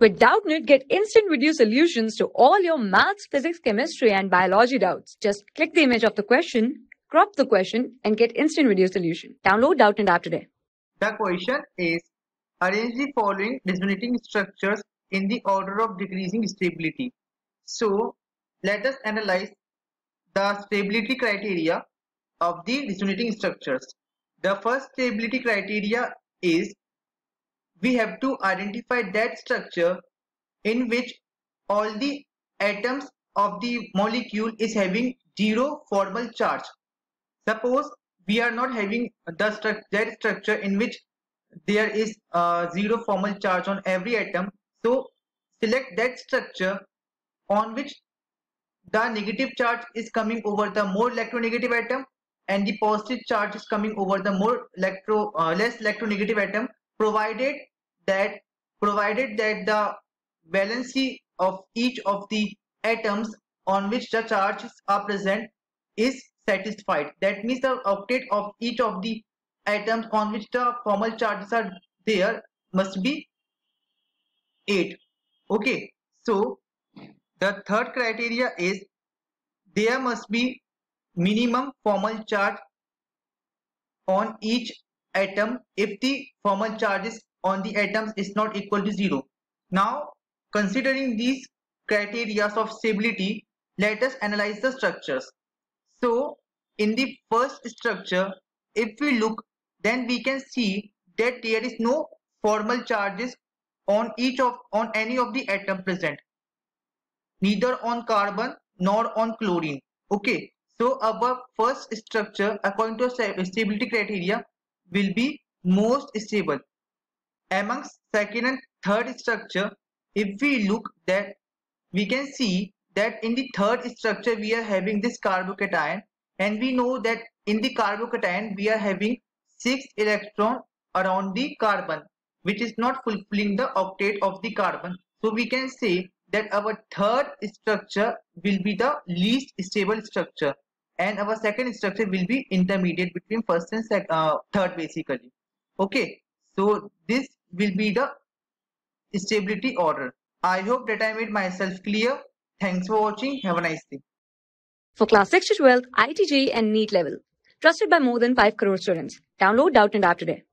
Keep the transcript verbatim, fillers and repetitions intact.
With Doubtnut, get instant video solutions to all your maths, physics, chemistry, and biology doubts. Just click the image of the question, crop the question, and get instant video solution. Download Doubtnut app today. The question is, arrange the following resonating structures in the order of decreasing stability. So, let us analyze the stability criteria of the resonating structures. The first stability criteria is we have to identify that structure in which all the atoms of the molecule is having zero formal charge. Suppose we are not having the stru that structure in which there is uh, zero formal charge on every atom. So select that structure on which the negative charge is coming over the more electronegative atom and the positive charge is coming over the more electro uh, less electronegative atom, provided that provided that the valency of each of the atoms on which the charges are present is satisfied. That means the octet of each of the atoms on which the formal charges are there must be eight. Okay, so the third criteria is there must be minimum formal charge on each atom if the formal charges on the atoms is not equal to zero. Now, considering these criteria of stability, let us analyze the structures. So, in the first structure, if we look, then we can see that there is no formal charges on each of on any of the atom present, neither on carbon nor on chlorine. Okay, so our first structure according to stability criteria will be most stable. Amongst second and third structure, if we look, that we can see that in the third structure we are having this carbocation, and we know that in the carbocation we are having six electron around the carbon, which is not fulfilling the octet of the carbon. So we can say that our third structure will be the least stable structure and our second structure will be intermediate between first and sec uh, third basically. Okay, so this will be the stability order. I hope that I made myself clear. Thanks for watching. Have a nice day. For class six to twelve, I I T J E E and NEET level. Trusted by more than five crore students. Download Doubtnut app today.